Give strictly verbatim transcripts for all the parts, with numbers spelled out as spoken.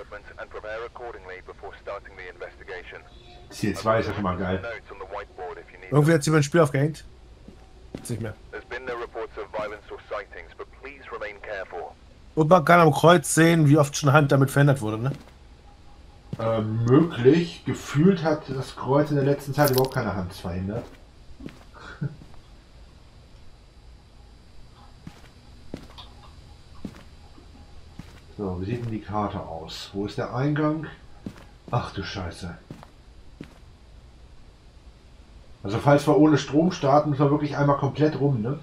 Ziel zwei ist ja schon mal geil. Irgendwie hat jemand ein Spiel aufgehängt. Jetzt nicht mehr. Und man kann am Kreuz sehen, wie oft schon Hand damit verändert wurde, ne? Äh, möglich. Gefühlt hat das Kreuz in der letzten Zeit überhaupt keine Hand verändert. So, wie sieht denn die Karte aus? Wo ist der Eingang? Ach du Scheiße. Also falls wir ohne Strom starten, müssen wir wirklich einmal komplett rum, ne?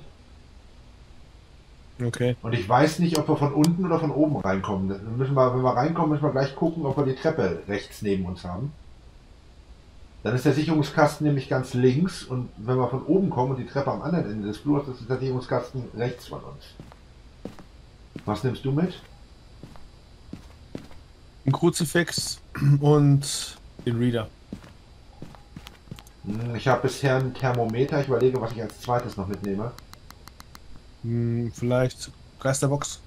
Okay. Und ich weiß nicht, ob wir von unten oder von oben reinkommen. Dann müssen wir, wenn wir reinkommen, müssen wir gleich gucken, ob wir die Treppe rechts neben uns haben. Dann ist der Sicherungskasten nämlich ganz links und wenn wir von oben kommen und die Treppe am anderen Ende des Flurs, ist der Sicherungskasten rechts von uns. Was nimmst du mit? Ein Kruzifix und den Reader. Ich habe bisher ein Thermometer. Ich überlege, was ich als zweites noch mitnehme. Hm, vielleicht Geisterbox.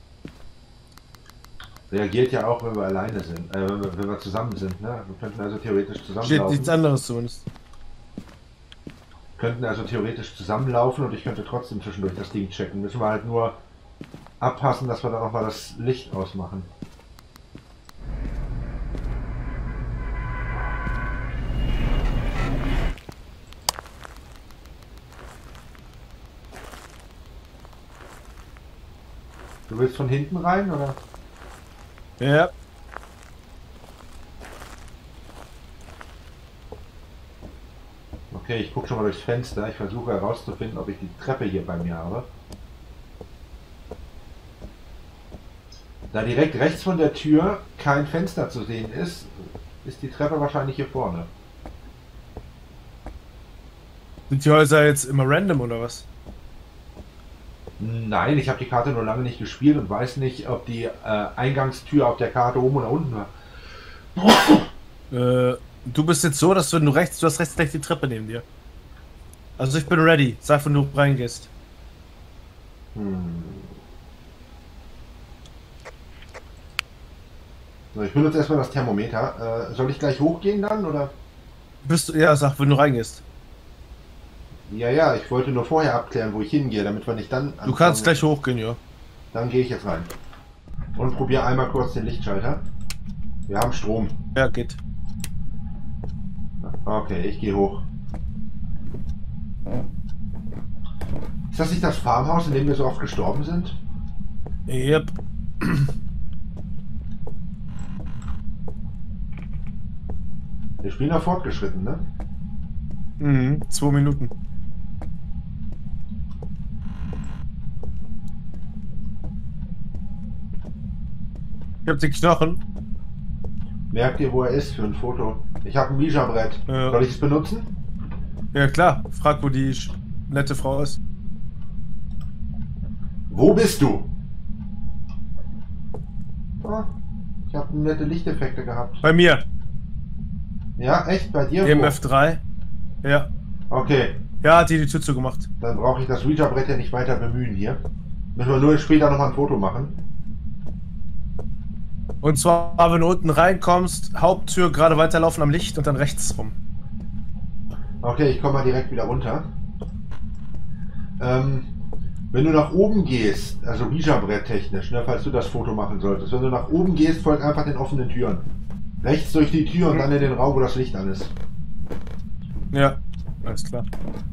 Reagiert ja auch, wenn wir alleine sind, äh, wenn, wir, wenn wir zusammen sind. Ne? Wir könnten also theoretisch zusammenlaufen. Steht nichts anderes zumindest. Könnten also theoretisch zusammenlaufen und ich könnte trotzdem zwischendurch das Ding checken. Müssen wir halt nur abpassen, dass wir dann nochmal das Licht ausmachen. Du willst von hinten rein, oder? Ja. Okay, ich gucke schon mal durchs Fenster. Ich versuche herauszufinden, ob ich die Treppe hier bei mir habe. Da direkt rechts von der Tür kein Fenster zu sehen ist, ist die Treppe wahrscheinlich hier vorne. Sind die Häuser jetzt immer random oder was? Nein, ich habe die Karte nur lange nicht gespielt und weiß nicht, ob die äh, Eingangstür auf der Karte oben oder unten war. Äh, du bist jetzt so, dass wenn du rechts, du hast rechts gleich die Treppe neben dir. Also ich bin ready. Sag, wenn du reingehst. Hm. So, ich benutze erstmal das Thermometer. Äh, soll ich gleich hochgehen dann, oder? Bist du, ja, sag, wenn du reingehst. Ja, ja, ich wollte nur vorher abklären, wo ich hingehe, damit wir nicht dann... Du kannst gleich hochgehen, ja. Dann gehe ich jetzt rein. Und probiere einmal kurz den Lichtschalter. Wir haben Strom. Ja, geht. Okay, ich gehe hoch. Ist das nicht das Farmhaus, in dem wir so oft gestorben sind? Yep. Wir spielen noch fortgeschritten, ne? Mhm, zwei Minuten. Ich hab die Knochen. Merkt ihr, wo er ist für ein Foto? Ich habe ein Ouija-Brett. Ja. Soll ich es benutzen? Ja klar, frag, wo die nette Frau ist. Wo bist du? Ah, ich habe nette Lichteffekte gehabt. Bei mir. Ja, echt? Bei dir? E M F drei. Ja. Okay. Ja, hat die die Tür zugemacht. Dann brauche ich das Ouija-Brett ja nicht weiter bemühen hier. Müssen wir nur später nochmal ein Foto machen. Und zwar, wenn du unten reinkommst, Haupttür gerade weiterlaufen am Licht und dann rechts rum. Okay, ich komme mal direkt wieder runter. Ähm, wenn du nach oben gehst, also Ouija-Brett technisch, ne, falls du das Foto machen solltest, wenn du nach oben gehst, folgt einfach den offenen Türen. Rechts durch die Tür und dann in den Raum, wo das Licht an ist. Ja, alles klar.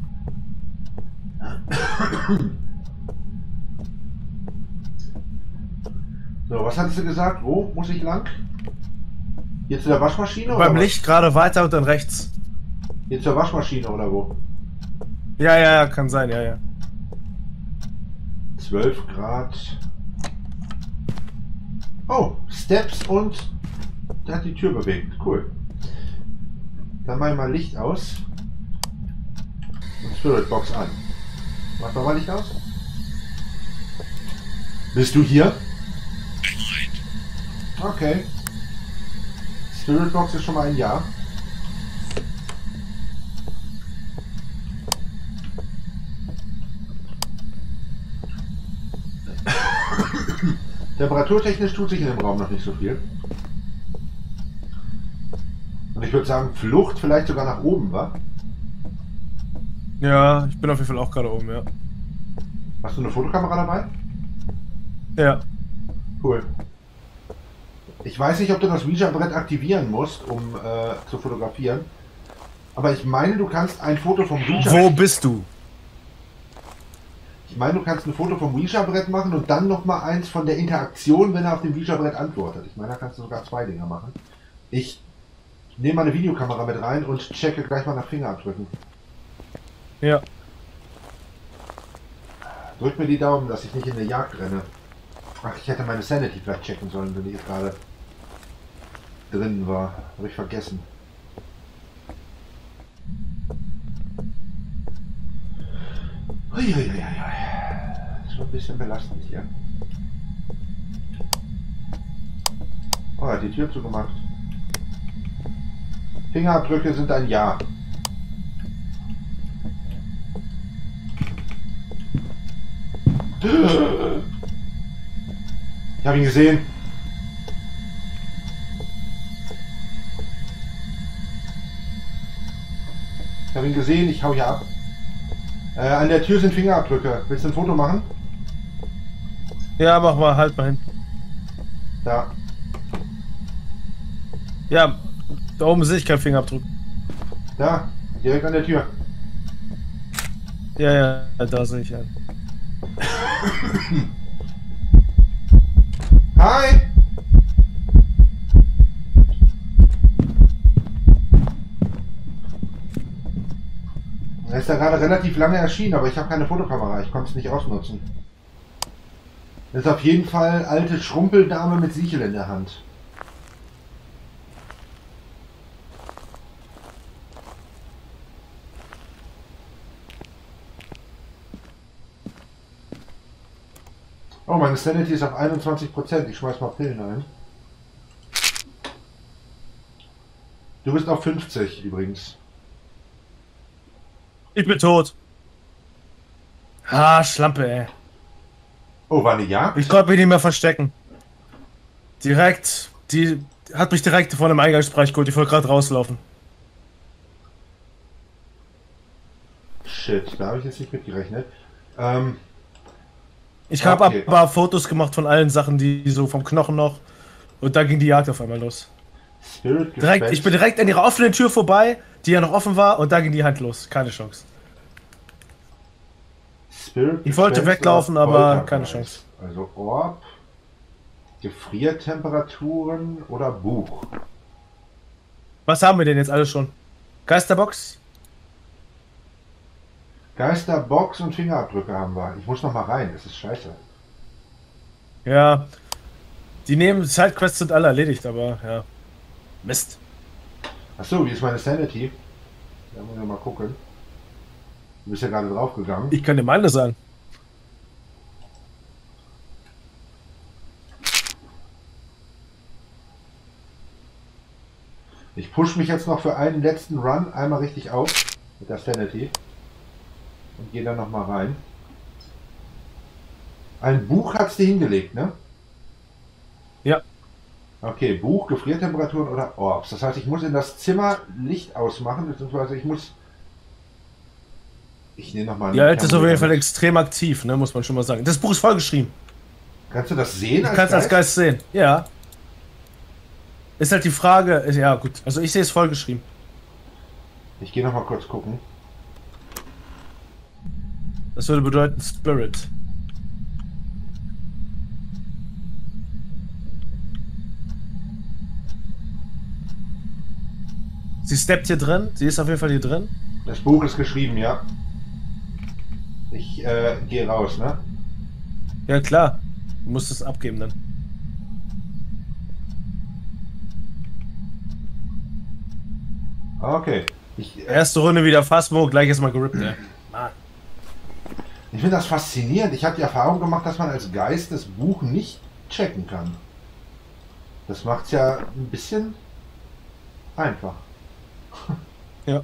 So, was hattest du gesagt? Wo muss ich lang? Hier zu der Waschmaschine? Beim oder Licht gerade weiter und dann rechts. Hier zur Waschmaschine oder wo? Ja, ja, ja, kann sein, ja, ja. zwölf Grad. Oh, Steps und der hat die Tür bewegt. Cool. Dann mach ich mal Licht aus. Und Spirit Box an. Mach doch mal Licht aus. Bist du hier? Okay. Spirit Box ist schon mal ein Ja. Temperaturtechnisch tut sich in dem Raum noch nicht so viel. Und ich würde sagen, Flucht vielleicht sogar nach oben, wa? Ja, ich bin auf jeden Fall auch gerade oben, ja. Hast du eine Fotokamera dabei? Ja. Cool. Ich weiß nicht, ob du das Ouija-Brett aktivieren musst, um äh, zu fotografieren. Aber ich meine, du kannst ein Foto vom Ouija... Wo bist du? Ich meine, du kannst ein Foto vom Ouija-Brett machen und dann nochmal eins von der Interaktion, wenn er auf dem Ouija-Brett antwortet. Ich meine, da kannst du sogar zwei Dinger machen. Ich nehme mal eine Videokamera mit rein und checke gleich mal nach Fingerabdrücken. Ja. Drück mir die Daumen, dass ich nicht in der Jagd renne. Ach, ich hätte meine Sanity vielleicht checken sollen, wenn ich jetzt gerade drin war. Habe ich vergessen. Uiuiuiui. Das ist schon ein bisschen belastend hier. Oh, er hat die Tür zugemacht. Fingerabdrücke sind ein Ja. Ich habe ihn gesehen. Ich habe ihn gesehen, ich hau hier ab. Äh, an der Tür sind Fingerabdrücke. Willst du ein Foto machen? Ja, mach mal, halt mal hin. Da. Ja, da oben sehe ich keinen Fingerabdruck. Da. Direkt an der Tür. Ja, ja, da sehe ich einen. Hi! Er ist da gerade relativ lange erschienen, aber ich habe keine Fotokamera. Ich konnte es nicht ausnutzen. Das ist auf jeden Fall alte Schrumpeldame mit Sichel in der Hand. Oh, meine Sanity ist auf einundzwanzig Prozent. Ich schmeiß mal Pillen ein. Du bist auf fünfzig übrigens. Ich bin tot. Ah, Schlampe, ey. Oh, war eine Jagd? Ich konnte mich nicht mehr verstecken. Direkt, die hat mich direkt vor dem Eingangsbereich geholt. Ich wollte gerade rauslaufen. Shit, da habe ich jetzt nicht mitgerechnet. Ähm, Ich habe Okay. aber Fotos gemacht von allen Sachen, die so vom Knochen noch. Und dann ging die Jagd auf einmal los. Spirit Direkt, Gespenst. ich bin direkt an ihrer offenen Tür vorbei, die ja noch offen war, und da ging die Hand los. Keine Chance. Spirit Ich wollte Gespenst weglaufen, oder aber Poltergeist. keine Chance. Also Orb, Gefriertemperaturen oder Buch. Was haben wir denn jetzt alles schon? Geisterbox? Geisterbox und Fingerabdrücke haben wir. Ich muss noch mal rein, das ist scheiße. Ja. Die nehmen Sidequests sind alle erledigt, aber ja. Mist. Achso, wie ist meine Sanity? Da muss ich mal gucken. Du bist ja gerade draufgegangen. Ich kann dir meine sagen. Ich push mich jetzt noch für einen letzten Run einmal richtig auf mit der Sanity und gehe dann noch mal rein. Ein Buch hat's dir hingelegt, ne? Ja. Okay, Buch, Gefriertemperaturen oder Orbs. Das heißt, ich muss in das Zimmer Licht ausmachen, beziehungsweise ich muss... Ich nehme nochmal... Die alte ist auf jeden Fall extrem aktiv, ne, muss man schon mal sagen. Das Buch ist vollgeschrieben. Kannst du das sehen? Du kannst als Geist sehen. Ja. Ist halt die Frage, ja gut, also ich sehe es vollgeschrieben. Ich gehe nochmal kurz gucken. Das würde bedeuten Spirit. Sie steppt hier drin, sie ist auf jeden Fall hier drin. Das Buch ist geschrieben, ja. Ich äh, gehe raus, ne? Ja klar, du musst es abgeben dann. Okay. Ich, äh, Erste Runde wieder Phasmo, gleich erstmal gerippt, ne? Mann. ich finde das faszinierend. Ich habe die Erfahrung gemacht, dass man als Geist das Buch nicht checken kann. Das macht es ja ein bisschen einfach. Ja.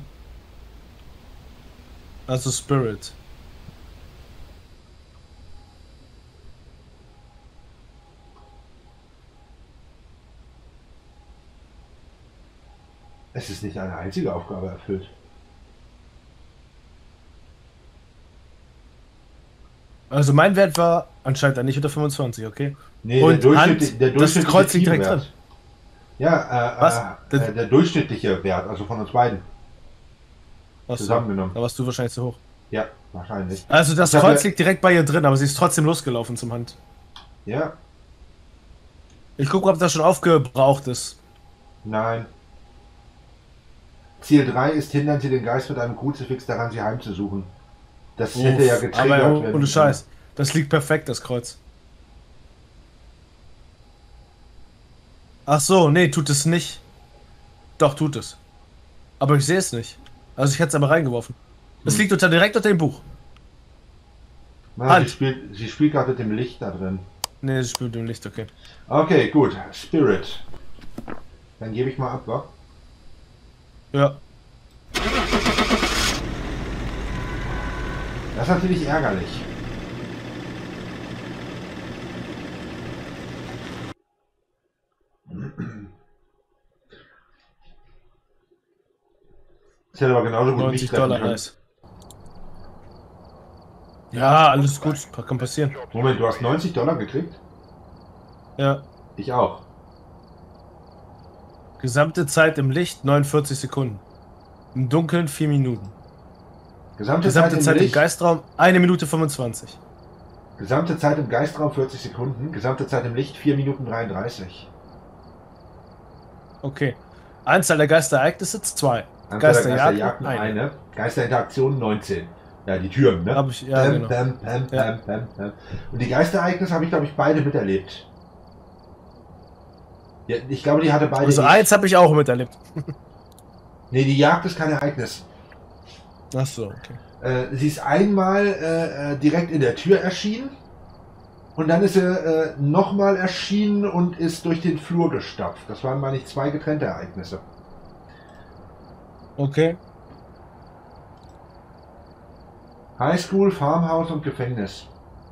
Also Spirit. Es ist nicht eine einzige Aufgabe erfüllt. Also mein Wert war anscheinend dann nicht unter fünfundzwanzig, okay? Nee, Und der, Hand, durchschnittliche, der das durchschnittliche Kreuz liegt direkt Teamwert. drin. Ja, äh, Was? äh, äh, der durchschnittliche Wert, also von uns beiden. Achso, Zusammengenommen. da warst du wahrscheinlich zu hoch. Ja, wahrscheinlich. Also das Ich hab Kreuz ja- liegt direkt bei ihr drin, aber sie ist trotzdem losgelaufen zum Hand. Ja, Ich gucke, ob das schon aufgebraucht ist. nein. Ziel drei ist, hindern Sie den Geist mit einem Kruzifix daran, Sie heimzusuchen. Das hätte ja Uff, getriggert aber werden. ohne Scheiß. Das liegt perfekt, das Kreuz. Ach so, nee, tut es nicht. Doch, tut es. Aber ich sehe es nicht. Also ich hätte es aber reingeworfen. Es Hm. liegt unter, direkt unter dem Buch. Na, Hand. sie, spielt, sie spielt gerade mit dem Licht da drin. Nee, es spielt im Licht, okay. Okay, gut. Spirit. Dann gebe ich mal ab, wa? Ja. Das ist natürlich ärgerlich. Das hätte aber genauso gut neunzig nicht treffen Dollar, können. nice. Ja, alles gut. Kann passieren. Moment, du hast neunzig Dollar gekriegt? Ja. Ich auch. Gesamte Zeit im Licht neunundvierzig Sekunden. Im Dunkeln vier Minuten. Gesamte, Gesamte Zeit, Zeit im im Licht, Geistraum eine Minute fünfundzwanzig. gesamte Zeit im Geistraum vierzig Sekunden. Gesamte Zeit im Licht vier Minuten dreiunddreißig. Okay. Anzahl der Geisterereignisse zwei. Anzahl der Geisterjagden Geisterjagden eine. eine. Geisterinteraktionen neunzehn. Ja, die Türen, ne? Hab ich, ja, Bam, genau. bam, bam, Ja. bam, bam, bam. Und die Geisterereignisse habe ich, glaube ich, beide miterlebt. Ja, ich glaube, die hatte beide. Also nicht. eins habe ich auch miterlebt. Nee, die Jagd ist kein Ereignis. Ach so, okay. Äh, sie ist einmal äh, äh, direkt in der Tür erschienen und dann ist sie äh, nochmal erschienen und ist durch den Flur gestapft. Das waren, meine ich, zwei getrennte Ereignisse. Okay. Highschool, Farmhaus und Gefängnis.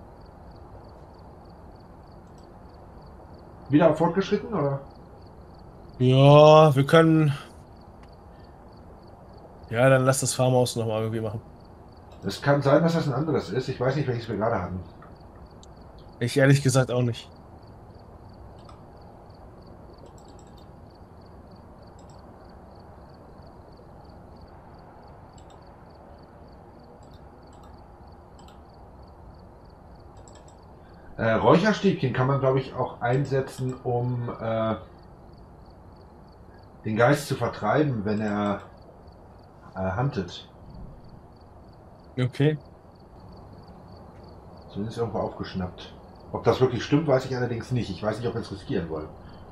Wieder auf fortgeschritten, oder? Ja, wir können... Ja, dann lass das Farmhaus nochmal irgendwie machen. Es kann sein, dass das ein anderes ist. Ich weiß nicht, welches wir gerade hatten. Ich ehrlich gesagt auch nicht. Äh, Räucherstäbchen kann man, glaube ich, auch einsetzen, um äh, den Geist zu vertreiben, wenn er äh, huntet. Okay. Zumindest irgendwo aufgeschnappt. Ob das wirklich stimmt, weiß ich allerdings nicht. Ich weiß nicht, ob wir es riskieren wollen.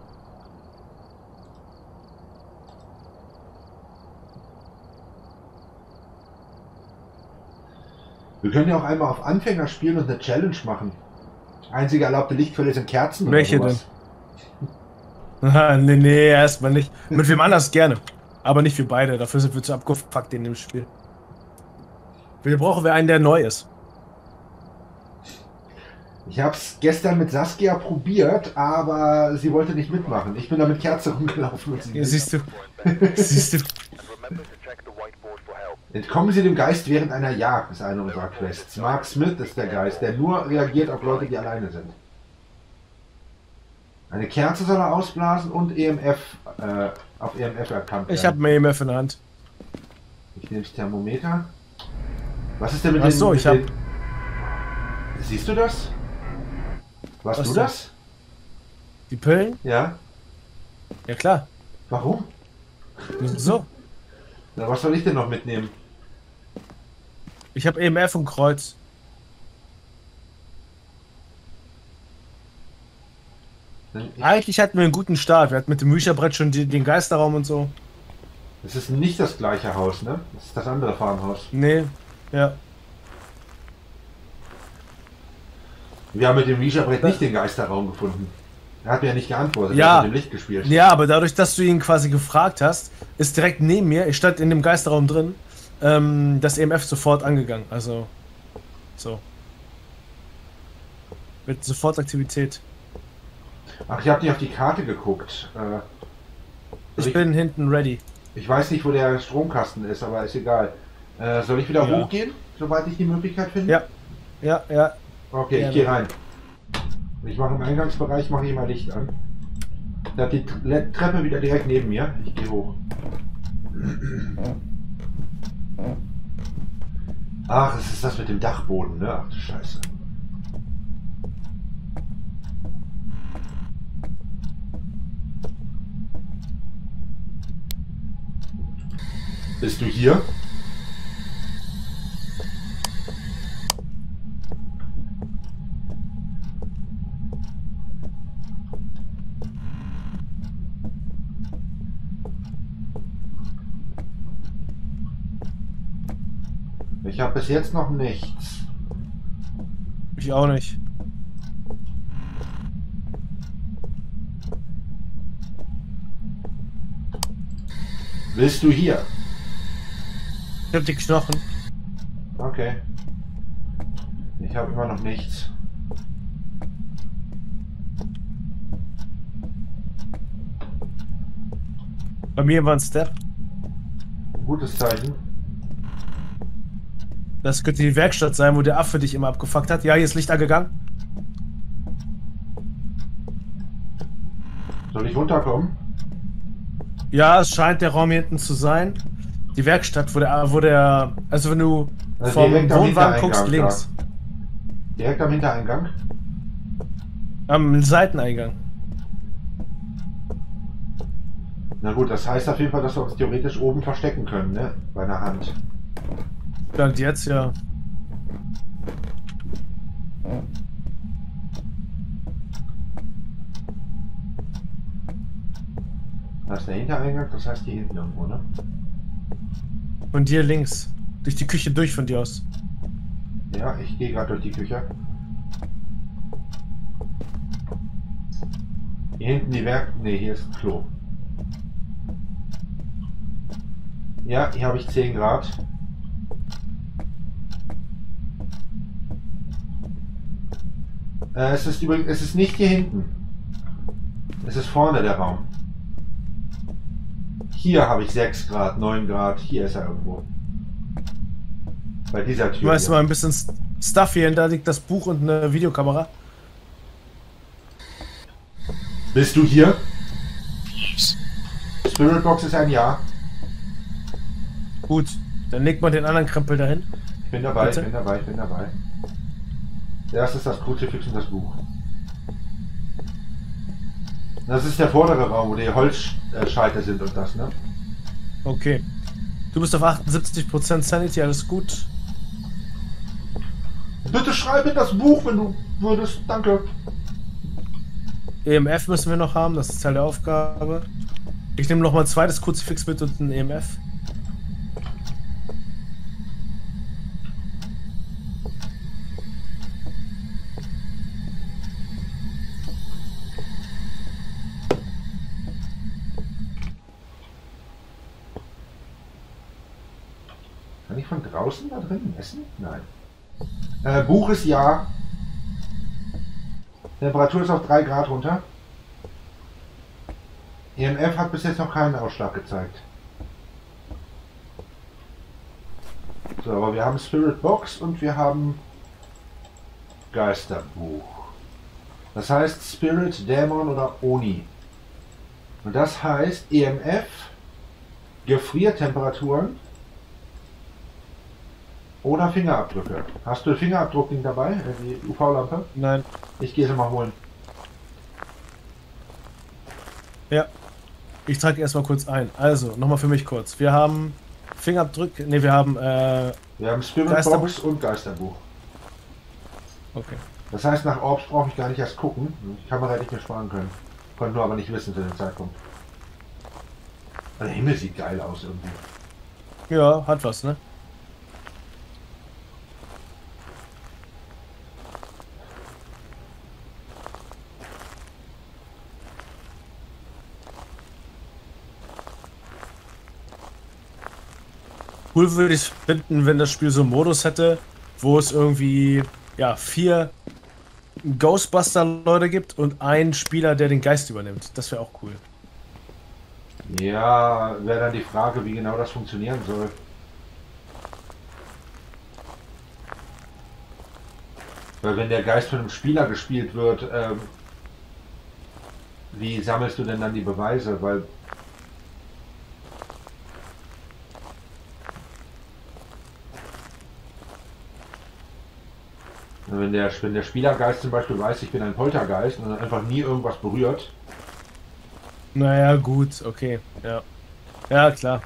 Wir können ja auch einmal auf Anfänger spielen und eine Challenge machen. Einzige erlaubte Lichtquelle sind Kerzen. Welche oder sowas. denn? nee, nee, erstmal nicht. Mit wem anders gerne. Aber nicht für beide. Dafür sind wir zu abgefuckt in dem Spiel. Wir brauchen wir einen, der neu ist. Ich habe es gestern mit Saskia probiert, aber sie wollte nicht mitmachen. Ich bin da mit Kerze rumgelaufen und sie Ja, siehst du. Siehst du. Entkommen Sie dem Geist während einer Jagd, ist eine unserer Quests. Mark Smith ist der Geist, der nur reagiert auf Leute, die alleine sind. Eine Kerze soll er ausblasen und E M F äh, auf E M F erkannt werden. Ich habe ein E M F in der Hand. Ich nehme das Thermometer. Was ist denn mit Ach den... so, mit ich hab- den... Siehst du das? Warst Was du denn? das? Die Pillen? Ja. Ja klar. Warum? So. Na, was soll ich denn noch mitnehmen? Ich habe E M F und Kreuz. Ich- Eigentlich hatten wir einen guten Start. Wir hatten mit dem Bücherbrett schon die, den Geisterraum und so. Das ist nicht das gleiche Haus, ne? Das ist das andere Farmhaus. Nee. Ja. Wir haben mit dem Ouija-Brett nicht den Geisterraum gefunden. Er hat mir ja nicht geantwortet, Ja. er hat mit dem Licht gespielt. Ja, aber dadurch, dass du ihn quasi gefragt hast, ist direkt neben mir, ich stand in dem Geisterraum drin, ähm, das E M F sofort angegangen. Also, so. Mit sofort Aktivität. Ach, ich habe nicht auf die Karte geguckt. Äh, Ich bin hinten ready. Ich weiß nicht, wo der Stromkasten ist, aber ist egal. Äh, soll ich wieder Ja. hochgehen, sobald ich die Möglichkeit finde? Ja. Ja, ja. Okay, Gerne. ich gehe rein. Ich mache im Eingangsbereich, mache ich mal Licht an. Da hat die Tre- Treppe wieder direkt neben mir. Ich gehe hoch. Ach, es ist das mit dem Dachboden, ne? Ach du Scheiße. Bist du hier? Ich habe bis jetzt noch nichts. Ich auch nicht. Bist du hier? Ich hab die Knochen. Okay. Ich habe immer noch nichts. Bei mir war ein Step. Gutes Zeichen. Das könnte die Werkstatt sein, wo der Affe dich immer abgefuckt hat. Ja, hier ist Licht angegangen. Soll ich runterkommen? Ja, es scheint der Raum hier hinten zu sein. Die Werkstatt, wo der, wo der, also wenn du Also vom direkt am Wohnwagen guckst, Hintereingang, links. Direkt am Hintereingang? Am Seiteneingang. Na gut, das heißt auf jeden Fall, dass wir uns theoretisch oben verstecken können, ne? Bei einer Hand. Und jetzt, ja. Da ist der Hintereingang, das heißt hier hinten irgendwo, ne? Von dir links. Durch die Küche durch von dir aus. Ja, ich gehe gerade durch die Küche. Hier hinten die Werk... Ne, hier ist ein Klo. Ja, hier habe ich zehn Grad. Äh, es ist übrigens... Es ist nicht hier hinten. Es ist vorne der Raum. Hier habe ich sechs Grad, neun Grad. Hier ist er irgendwo. Bei dieser Tür. Du weißt hier. mal ein bisschen Stuff hier, da liegt das Buch und eine Videokamera. Bist du hier? Spirit Box ist ein Ja. Gut, dann legt man den anderen Krempel dahin. Ich bin dabei, Bitte? ich bin dabei, ich bin dabei. Erst ist das Kruzifix und das Buch. Das ist der vordere Raum, wo die Holzschalter sind und das, ne? Okay. Du bist auf achtundsiebzig Prozent Sanity, alles gut. Bitte schreib in das Buch, wenn du würdest. Danke. E M F müssen wir noch haben, das ist Teil der Aufgabe. Ich nehme noch mal ein zweites Kruzifix mit und ein E M F. Kann ich von draußen da drin essen? Nein. Äh, Buch ist Ja. Temperatur ist auf drei Grad runter. E M F hat bis jetzt noch keinen Ausschlag gezeigt. So, aber wir haben Spirit Box und wir haben Geisterbuch. Das heißt Spirit, Dämon oder Oni. Und das heißt E M F, Gefriertemperaturen oder Fingerabdrücke. Hast du Fingerabdruckding dabei? Äh, Die U V-Lampe? Nein. Ich gehe sie mal holen. Ja. Ich trage erstmal kurz ein. Also, nochmal für mich kurz. Wir haben Fingerabdrücke. Ne, wir haben. Äh, Wir haben Spirit Geisterbuch? Box und Geisterbuch. okay. Das heißt, nach Orbs brauche ich gar nicht erst gucken. Die Kamera hätte ich mir sparen können. Konnte nur aber nicht wissen zu dem Zeitpunkt. Der Himmel sieht geil aus irgendwie. Ja, hat was, ne? Cool würde ich finden, wenn das Spiel so einen Modus hätte, wo es irgendwie ja vier Ghostbuster-Leute gibt und einen Spieler, der den Geist übernimmt. Das wäre auch cool. Ja, wäre dann die Frage, wie genau das funktionieren soll. Weil wenn der Geist von einem Spieler gespielt wird, ähm, wie sammelst du denn dann die Beweise? Weil wenn der, wenn der Spielergeist zum Beispiel weiß, ich bin ein Poltergeist und dann einfach nie irgendwas berührt. Naja, gut, okay. Ja. Ja, klar.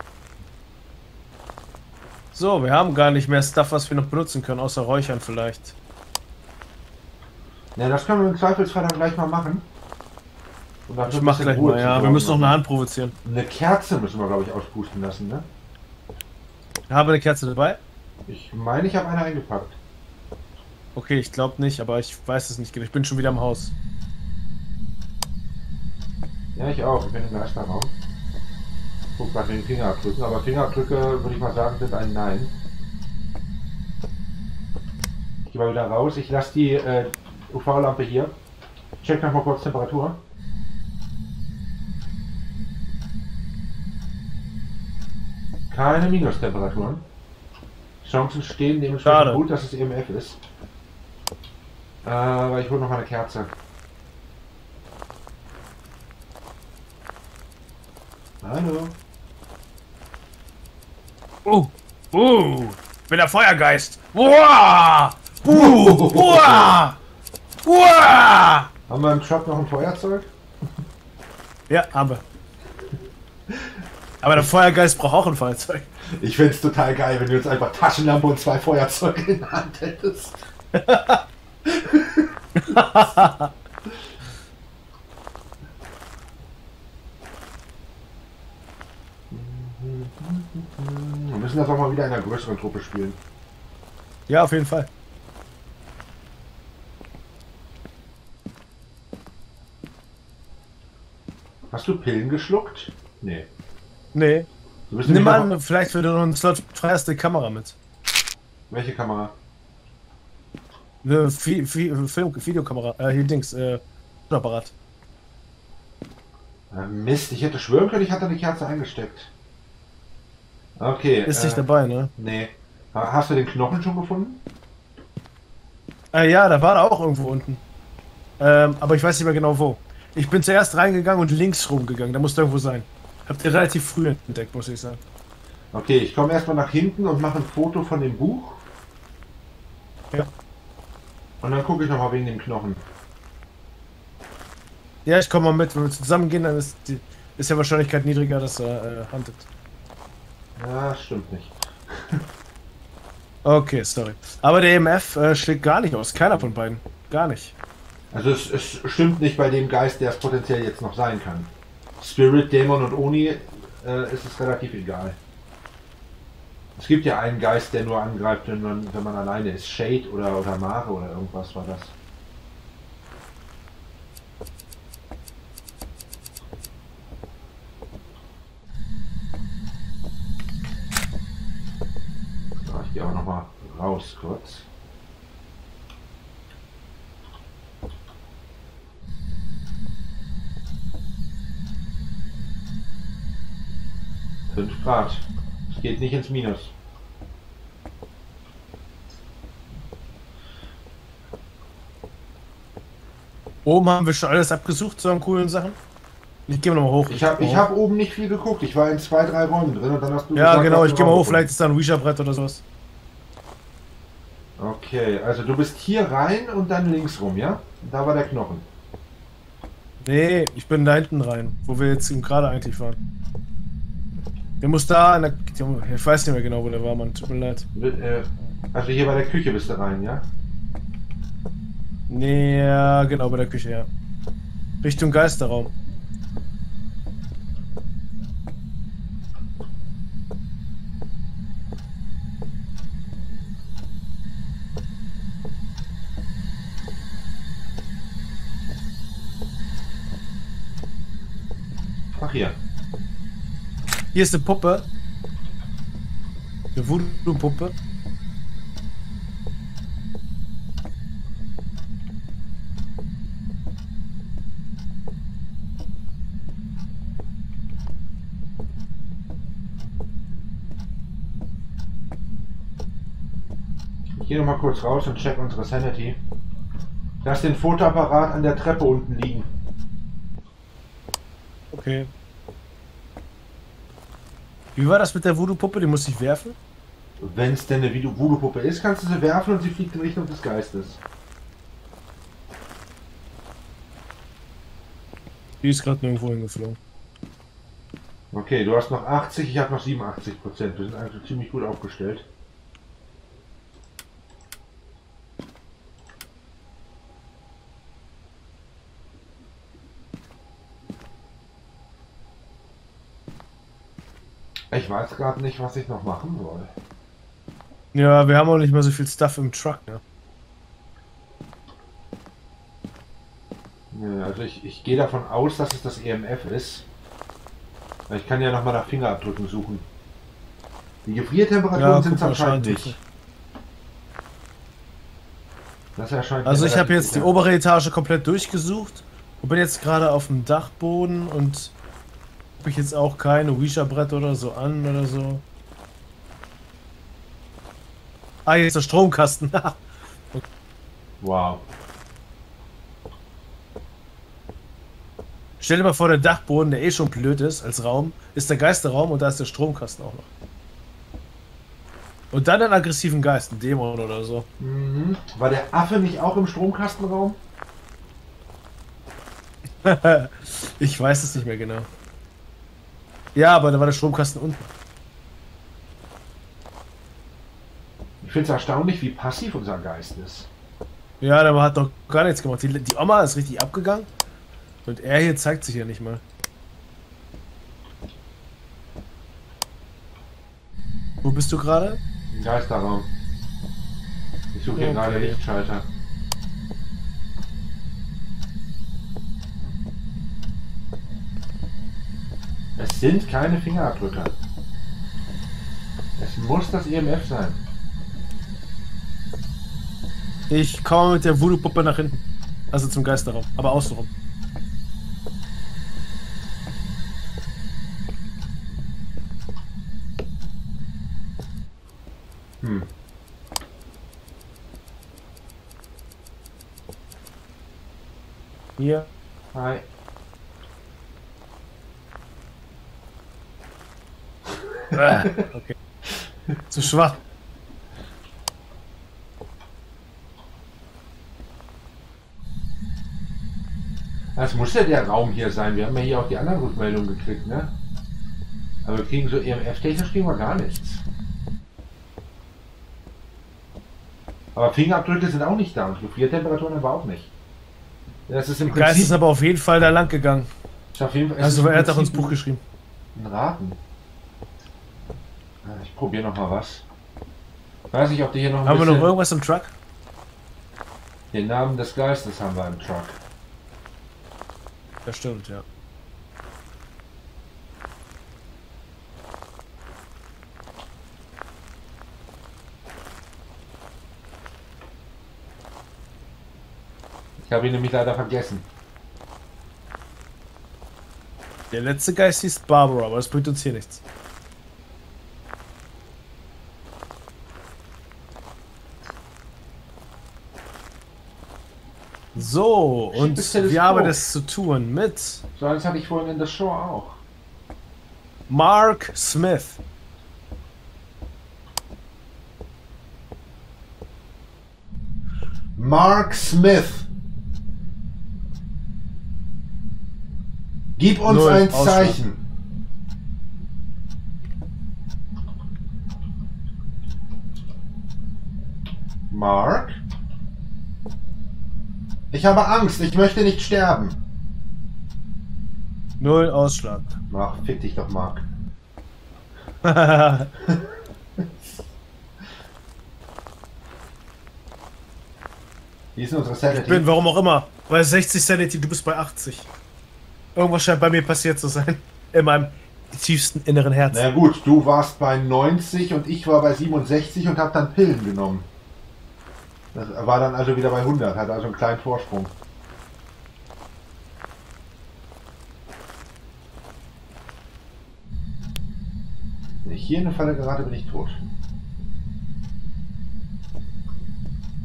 So, wir haben gar nicht mehr Stuff, was wir noch benutzen können, außer Räuchern vielleicht. Ja, das können wir im Zweifelsfall dann gleich mal machen. Und dann Ich mach gleich mal, ja. Wir müssen noch eine Hand provozieren. Eine Kerze müssen wir, glaube ich, auspusten lassen, ne? Ich habe eine Kerze dabei. Ich meine, ich habe eine eingepackt. Okay, ich glaube nicht, aber ich weiß es nicht genau. Ich bin schon wieder im Haus. Ja, ich auch. Ich bin im Geisterraum. Guck nach den Fingerabdrücken, aber Fingerabdrücke, würde ich mal sagen, sind ein Nein. Ich gehe mal wieder raus. Ich lasse die äh, U V-Lampe hier. Check noch mal kurz Temperatur. Keine Minustemperaturen. Chancen stehen dementsprechend Schade. gut, dass es E M F ist. Äh, aber ich hole noch mal eine Kerze. Hallo. Oh, oh, ich bin der Feuergeist. Uah, uh, uah, uah. Haben wir im Shop noch ein Feuerzeug? Ja, haben wir. Aber der Feuergeist braucht auch ein Feuerzeug. Ich find's total geil, wenn du jetzt einfach Taschenlampe und zwei Feuerzeuge in der Hand hättest. Wir müssen das auch mal wieder in einer größeren Truppe spielen. Ja, auf jeden Fall. Hast du Pillen geschluckt? Nee. Nee. Du bist Nimm nämlich an, noch- vielleicht für einen Slot freierst die Kamera mit. Welche Kamera? Eine Vi Vi Film Videokamera. Äh, hier Dings, äh, Apparat. Äh, Mist, ich hätte schwören können, ich hatte eine Kerze eingesteckt. Okay. Ist äh, nicht dabei, ne? Nee. Ha- Hast du den Knochen schon gefunden? Äh, ja, da war er auch irgendwo unten. Ähm, aber ich weiß nicht mehr genau wo. Ich bin zuerst reingegangen und links rumgegangen. Da muss irgendwo sein. Habt ihr relativ früh entdeckt, muss ich sagen. Okay, ich komme erstmal nach hinten und mache ein Foto von dem Buch. Ja. Und dann gucke ich nochmal wegen dem Knochen. Ja, ich komme mal mit. Wenn wir zusammen gehen, dann ist die ist ja Wahrscheinlichkeit niedriger, dass er äh, huntet. Ja, stimmt nicht. Okay, sorry. Aber der E M F äh, schlägt gar nicht aus. Keiner von beiden. Gar nicht. Also es, es stimmt nicht bei dem Geist, der es potenziell jetzt noch sein kann. Spirit, Dämon und Oni äh, ist es relativ egal. Es gibt ja einen Geist, der nur angreift, wenn man, wenn man alleine ist. Shade oder, oder Mare oder irgendwas war das. So, ich gehe aber nochmal raus kurz. fünf Grad. Es geht nicht ins Minus. Oben haben wir schon alles abgesucht, so an coolen Sachen. Ich gehe mal noch mal hoch. Ich habe ich hab oben nicht viel geguckt. Ich war in zwei, drei Räumen drin und dann hast du Ja, gesagt, genau, hast ich du gehe mal Raum hoch. Vielleicht gefunden. ist da ein Ouija-Brett oder sowas. Okay, also du bist hier rein und dann links rum, ja? Da war der Knochen. Nee, ich bin da hinten rein, wo wir jetzt eben gerade eigentlich waren. Der muss da an der. Ich weiß nicht mehr genau, wo der war, Mann. Tut mir leid. Äh, Also hier bei der Küche bist du rein, ja? Nee, ja, genau, bei der Küche, ja. Richtung Geisterraum. Ach hier. Hier ist eine Puppe. Eine Voodoo-Puppe. gehe noch mal kurz raus und check unsere Sanity. Lass den Fotoapparat an der Treppe unten liegen. Okay. Wie war das mit der Voodoo-Puppe? Die muss ich werfen? Wenn es denn eine Voodoo-Puppe ist, kannst du sie werfen und sie fliegt in Richtung des Geistes. Die ist gerade nirgendwo hingeflogen. Okay, du hast noch achtzig, ich habe noch siebenundachtzig Prozent. Wir sind also ziemlich gut aufgestellt. Ich weiß gerade nicht, was ich noch machen soll. Ja, wir haben auch nicht mehr so viel Stuff im Truck, ne? Ja, also ich, ich gehe davon aus, dass es das E M F ist. Ich kann ja noch mal nach Fingerabdrücken suchen. Die Gefriertemperaturen Ja, sind es guck mal, anscheinend Schadentücher. nicht. Das erscheint Also mir ich habe relativ jetzt die sicher. obere Etage komplett durchgesucht und bin jetzt gerade auf dem Dachboden und habe ich jetzt auch keine Ouija-Brett oder so an oder so. Ah, hier ist der Stromkasten. Wow. Stell dir mal vor, der Dachboden, der eh schon blöd ist als Raum, ist der Geisterraum und da ist der Stromkasten auch noch. Und dann einen aggressiven Geist, ein Dämon oder so. Mhm. War der Affe nicht auch im Stromkastenraum? Ich weiß es nicht mehr genau. Ja, aber da war der Stromkasten unten. Ich finde es erstaunlich, wie passiv unser Geist ist. Ja, der hat doch gar nichts gemacht. Die, die Oma ist richtig abgegangen. Und er hier zeigt sich ja nicht mal. Wo bist du gerade? Im Geisterraum. Ich suche hier Okay. gerade Lichtschalter. Es sind keine Fingerabdrücke. Es muss das E M F sein. Ich komme mit der Voodoo-Puppe nach hinten. Also zum Geisterraum, aber außenrum. Hm. Hier. Hi. Ah, okay. Zu schwach. Das muss ja der Raum hier sein. Wir haben ja hier auch die anderen Rückmeldungen gekriegt, ne? Aber wir kriegen so E M F-technisch kriegen wir gar nichts. Aber Fingerabdrücke sind auch nicht da und Gefriertemperaturen aber auch nicht. Das ist im Der Geist Prinzip. ist aber auf jeden Fall da lang gegangen. Ist auf jeden Fall es Also ist im er hat auch ins Prinzip Buch geschrieben. ein Raten. Ja, ich probiere noch mal was. Weiß nicht, ob die hier noch ein Haben wir bisschen... noch irgendwas im Truck? Den Namen des Geistes haben wir im Truck. Das stimmt, ja. Ich habe ihn nämlich leider vergessen. Der letzte Geist hieß Barbara, aber das bringt uns hier nichts. So, und Schickes Teleskop. wir haben es zu tun mit So eins hatte ich vorhin in der Show auch. Mark Smith. Mark Smith. Gib uns Null, ein Ausschlag. Zeichen. Mark? Ich habe Angst, ich möchte nicht sterben. Null Ausschlag. Ach, fick dich doch, Mark. Wie ist denn unsere Sanity? Ich bin, warum auch immer, bei sechzig Sanity, du bist bei achtzig. Irgendwas scheint bei mir passiert zu sein. In meinem tiefsten inneren Herzen. Na gut, du warst bei neunzig und ich war bei siebenundsechzig und habe dann Pillen genommen. Das war dann also wieder bei hundert, hat also einen kleinen Vorsprung. Wenn ich hier in der Falle gerate, bin ich tot.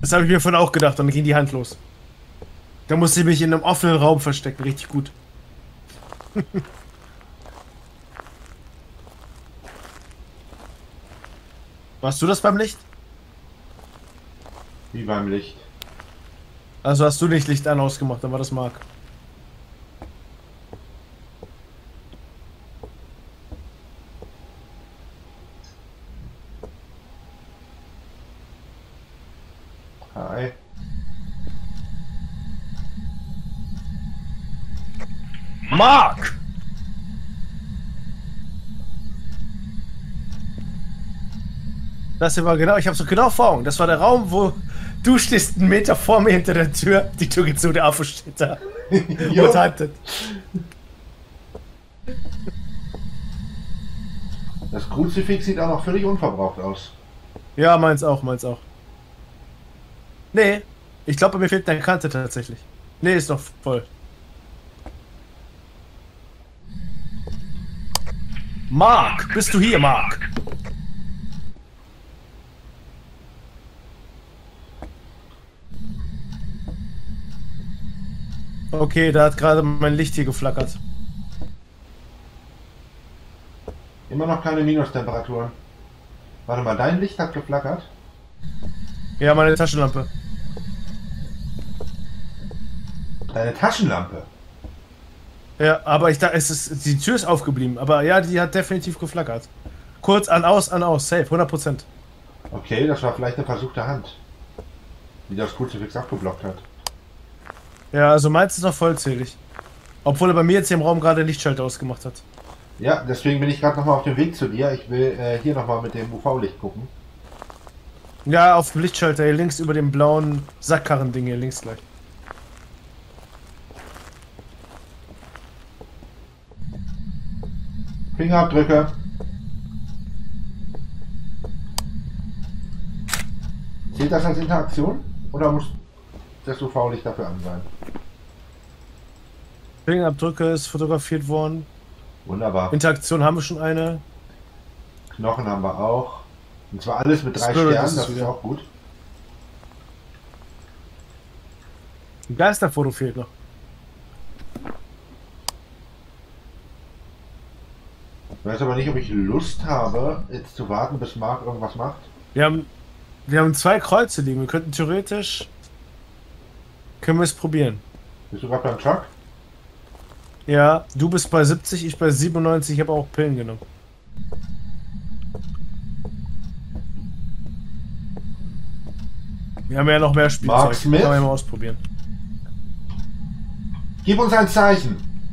Das habe ich mir vorhin auch gedacht, dann ging die Hand los. Da musste ich mich in einem offenen Raum verstecken, richtig gut. Warst du das beim Licht? Wie beim Licht. Also hast du nicht Licht an ausgemacht, dann war das Mark. Hi. Mark! Das hier war genau, ich hab's doch genau vor Augen. Das war der Raum, wo du stehst einen Meter vor mir hinter der Tür. Die Tür geht zu, der Affe steht da. Und haltet. Das Kruzifix sieht auch noch völlig unverbraucht aus. Ja, meins auch, meins auch. Nee, ich glaube, mir fehlt eine Kante tatsächlich. Nee, ist doch voll. Mark, bist du hier, Mark? Okay, da hat gerade mein Licht hier geflackert. Immer noch keine Minustemperaturen. Warte mal, dein Licht hat geflackert? Ja, meine Taschenlampe. Deine Taschenlampe? Ja, aber ich da es ist die Tür ist aufgeblieben, aber ja, die hat definitiv geflackert. Kurz an aus, an aus, safe, hundert Prozent. Okay, das war vielleicht eine versuchte Hand, die das Kruzifix abgeblockt hat. Ja, also meins ist noch vollzählig. Obwohl er bei mir jetzt hier im Raum gerade den Lichtschalter ausgemacht hat. Ja, deswegen bin ich gerade nochmal auf dem Weg zu dir. Ich will äh, hier nochmal mit dem U V-Licht gucken. Ja, auf dem Lichtschalter hier links über dem blauen Sackkarren-Ding hier links gleich. Fingerabdrücke. Zählt das als Interaktion? Oder muss das U V-Licht dafür an sein? Fingerabdrücke ist fotografiert worden. Wunderbar. Interaktion haben wir schon eine. Knochen haben wir auch. Und zwar alles mit drei Spirit Sternen, ist es das ist wieder. auch gut. Ein Geisterfoto fehlt noch. Ich weiß aber nicht, ob ich Lust habe, jetzt zu warten, bis Mark irgendwas macht. Wir haben, wir haben zwei Kreuze liegen. Wir könnten theoretisch... Können wir es probieren. Bist du gerade beim Truck? Ja, du bist bei siebzig, ich bei siebenundneunzig. Ich habe auch Pillen genommen. Wir haben ja noch mehr Spielzeug. Mark Smith? Kann man ja mal ausprobieren. Gib uns ein Zeichen!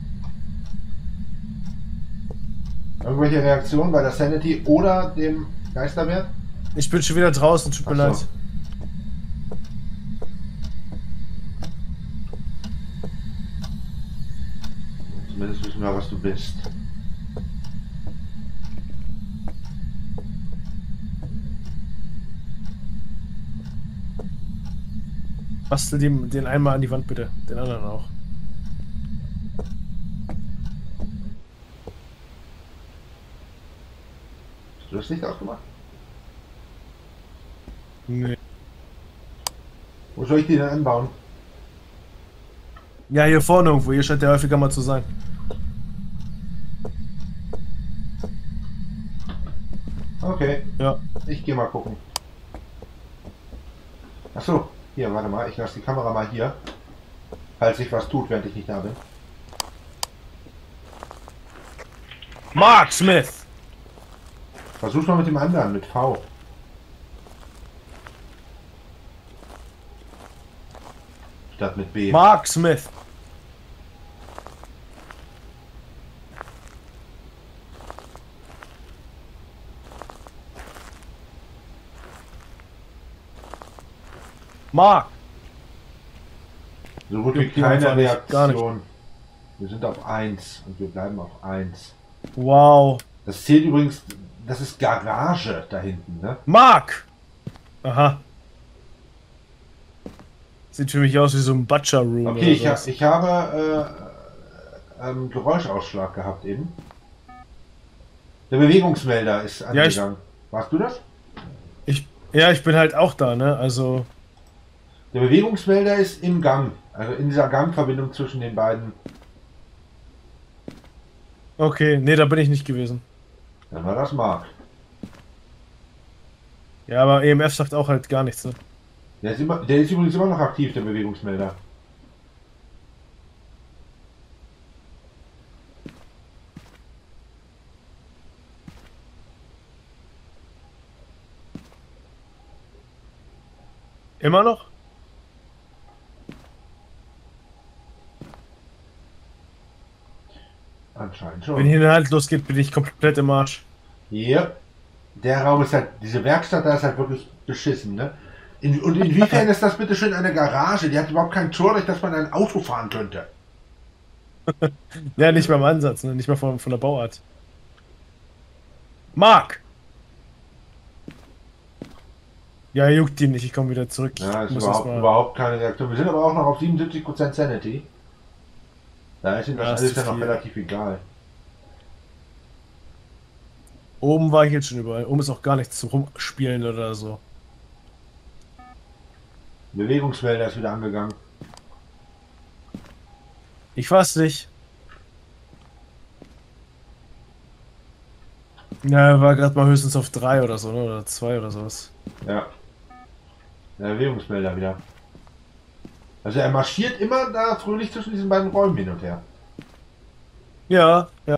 Irgendwelche Reaktionen bei der Sanity oder dem Geisterwert? Ich bin schon wieder draußen, tut mir Ach leid. so. Zumindest wissen wir, was du bist. Bastel den, den einmal an die Wand bitte, den anderen auch. Hast du das Licht ausgemacht? Nee. Wo soll ich die denn anbauen? Ja, hier vorne irgendwo, hier scheint der häufiger mal zu sein. Okay, Ja. ich gehe mal gucken. Achso, hier, warte mal, ich lasse die Kamera mal hier. Falls sich was tut, während ich nicht da bin. Mark Smith! Versuch's mal mit dem anderen, mit V. Statt mit B. Mark Smith! Mark! So gut wie Juckt die einfach keine nicht, gar nicht. Reaktion. Wir sind auf eins und wir bleiben auf eins. Wow. Das zählt übrigens, das ist Garage da hinten, ne? Mark! Aha. Sieht für mich aus wie so ein Butcher Room. Okay, ich, oder hab, sowas. ich habe äh, ähm, Geräuschausschlag gehabt eben. Der Bewegungsmelder ist Ja, ich- angegangen. Warst du das? Ich, ja, ich bin halt auch da, ne? Also. Der Bewegungsmelder ist im Gang. Also in dieser Gangverbindung zwischen den beiden. Okay, nee, da bin ich nicht gewesen. Dann war das Mark. Ja, aber E M F sagt auch halt gar nichts, ne? Der ist, immer, der ist übrigens immer noch aktiv, der Bewegungsmelder. Immer noch? Anscheinend Wenn schon. hier halt losgeht, bin ich komplett im Arsch. Ja. Der Raum ist halt, diese Werkstatt da ist halt wirklich beschissen, ne? In, und inwiefern ist das bitte schön eine Garage? Die hat überhaupt kein Tor, durch das man ein Auto fahren könnte. Ja, nicht mal im Ansatz, ne? Nicht mal von, von der Bauart. Mark! Ja, juckt ihn nicht, ich komme wieder zurück. Ja, Ich ist muss überhaupt, erst mal- überhaupt keine Reaktion. Wir sind aber auch noch auf siebenundsiebzig Prozent Sanity. Da ist ihm das Ja, ist alles zu ja noch viel. relativ egal. Oben war ich jetzt schon überall. Oben ist auch gar nichts zum Rumspielen oder so. Bewegungsmelder ist wieder angegangen. Ich weiß nicht. Ja, er war gerade mal höchstens auf drei oder so, ne? Oder zwei oder sowas. Ja. Der Bewegungsmelder wieder. Also er marschiert immer da fröhlich zwischen diesen beiden Räumen hin und her. Ja, ja.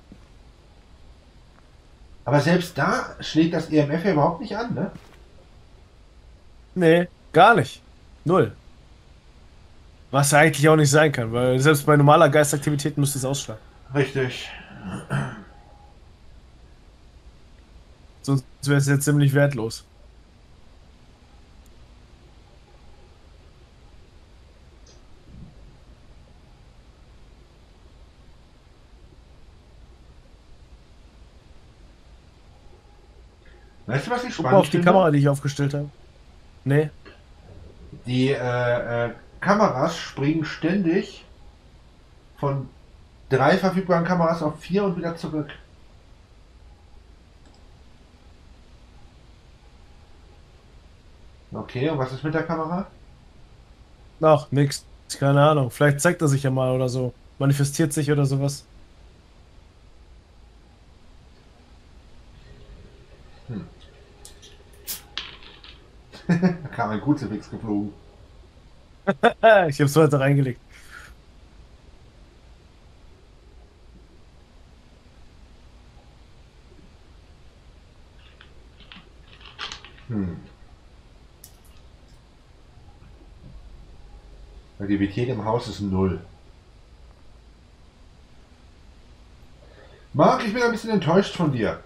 Aber selbst da schlägt das E M F ja überhaupt nicht an, ne? Nee, gar nicht. Null. Was ja eigentlich auch nicht sein kann, weil selbst bei normaler Geistaktivität müsste es ausschlagen. Richtig. Sonst wäre es jetzt ziemlich wertlos. Weißt du, was ich Guck mal spannend auf die finde? Kamera, die ich aufgestellt habe. Nee. Die äh, äh, Kameras springen ständig von drei verfügbaren Kameras auf vier und wieder zurück. Okay, und was ist mit der Kamera? Ach, nix. Keine Ahnung. Vielleicht zeigt er sich ja mal oder so. Manifestiert sich oder sowas. Da kam ein Kruzifix geflogen. Ich hab's heute reingelegt. Hm. Aktivität im Haus ist null. Marc, ich bin ein bisschen enttäuscht von dir.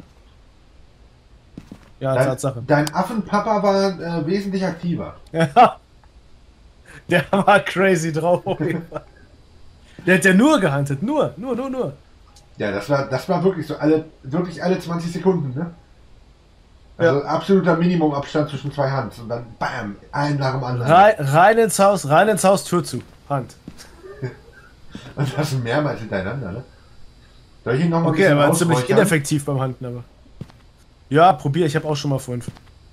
Ja, Dein, Tatsache. dein Affenpapa war äh, wesentlich aktiver. Ja. Der war crazy drauf. auf jeden Fall. Der hat ja nur gehuntet. Nur, nur, nur, nur. Ja, das war, das war wirklich so alle, wirklich alle zwanzig Sekunden, ne? Also absoluter Minimumabstand zwischen zwei Hands und dann bam, ein nach dem anderen. Rein, rein ins Haus, rein ins Haus, Tür zu. Hand. Und das mehrmals hintereinander, ne? Soll ich ihn noch mal Okay, ein er bisschen war ziemlich ausräuchern? ineffektiv beim Handen, aber. Ja, probier, ich habe auch schon mal fünf.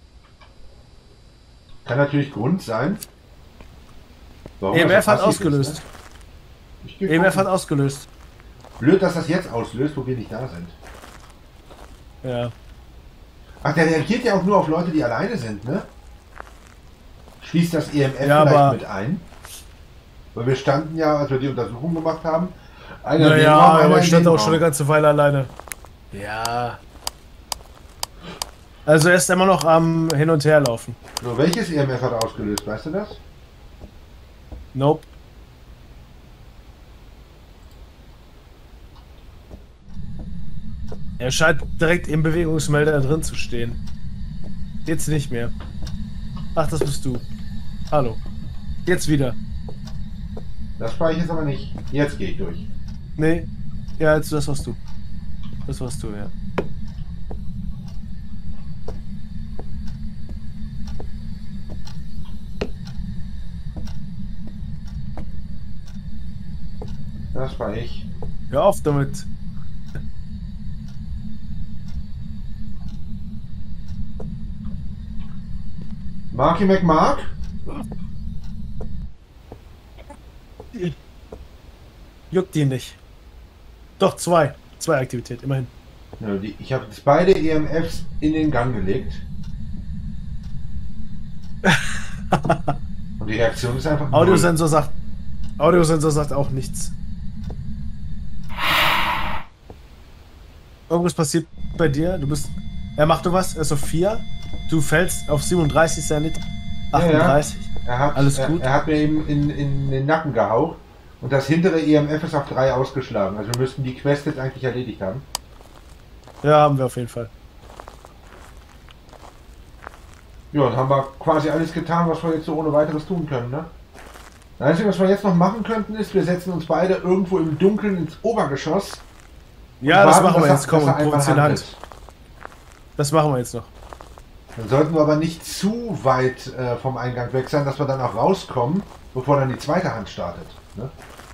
Kann natürlich Grund sein. Warum E M das F so hat passiv ausgelöst. ist, ne? Ich geh E M F gucken. hat ausgelöst. Blöd, dass das jetzt auslöst, wo wir nicht da sind. Ja. Ach, der reagiert ja auch nur auf Leute, die alleine sind, ne? Schließt das E M F Ja, vielleicht aber- mit ein? Weil wir standen ja, als wir die Untersuchung gemacht haben, einer in dem Naja, Raum, einer aber in ich stand dem auch schon eine Raum. ganze Weile alleine. Ja. Also er ist immer noch am Hin- und Herlaufen. So, welches E M F hat ausgelöst, weißt du das? Nope. Er scheint direkt im Bewegungsmelder drin zu stehen. Jetzt nicht mehr. Ach, das bist du. Hallo. Jetzt wieder. Das war ich jetzt aber nicht. Jetzt gehe ich durch. Nee. Ja, jetzt das warst du. Das warst du, ja. Das war ich. Hör auf damit. Marky McMark? Juckt die nicht. Doch, zwei. Zwei Aktivität, immerhin. Ja, die, ich habe jetzt beide E M Fs in den Gang gelegt. Und die Reaktion ist einfach null. Audiosensor sagt. Audiosensor sagt auch nichts. Irgendwas passiert bei dir. Du bist. Er macht du was? Er ist auf vier. Du fällst auf siebenunddreißig, ist ja nicht. achtunddreißig. Ja, ja. Er hat, Alles gut. Er, er hat mir eben in, in den Nacken gehaucht. Und das hintere E M F ist auf drei ausgeschlagen. Also wir müssten die Quest jetzt eigentlich erledigt haben. Ja, haben wir auf jeden Fall. Ja, dann haben wir quasi alles getan, was wir jetzt so ohne weiteres tun können, ne? Das Einzige, was wir jetzt noch machen könnten, ist, wir setzen uns beide irgendwo im Dunkeln ins Obergeschoss. Ja, das warten, machen wir dass jetzt. er- Komm, dass er und einmal provozieren Hand. handelt. Das machen wir jetzt noch. Dann sollten wir aber nicht zu weit äh, vom Eingang weg sein, dass wir dann auch rauskommen, bevor dann die zweite Hand startet. Ne?